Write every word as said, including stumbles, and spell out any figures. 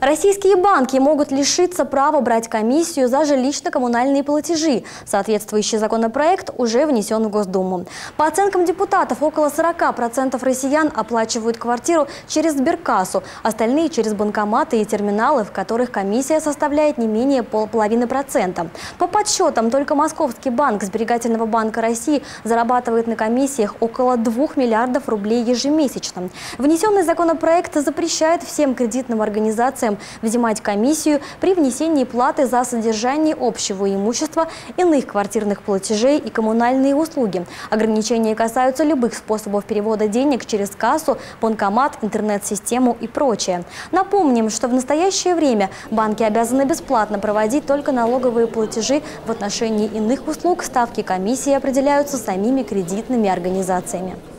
Российские банки могут лишиться права брать комиссию за жилищно-коммунальные платежи. Соответствующий законопроект уже внесен в Госдуму. По оценкам депутатов, около сорока процентов россиян оплачивают квартиру через сберкассу, остальные через банкоматы и терминалы, в которых комиссия составляет не менее половины процента. По подсчетам, только Московский банк Сберегательного банка России зарабатывает на комиссиях около двух миллиардов рублей ежемесячно. Внесенный законопроект запрещает всем кредитным организациям взимать комиссию при внесении платы за содержание общего имущества, иных квартирных платежей и коммунальные услуги. Ограничения касаются любых способов перевода денег через кассу, банкомат, интернет-систему и прочее. Напомним, что в настоящее время банки обязаны бесплатно проводить только налоговые платежи. В отношении иных услуг ставки комиссии определяются самими кредитными организациями.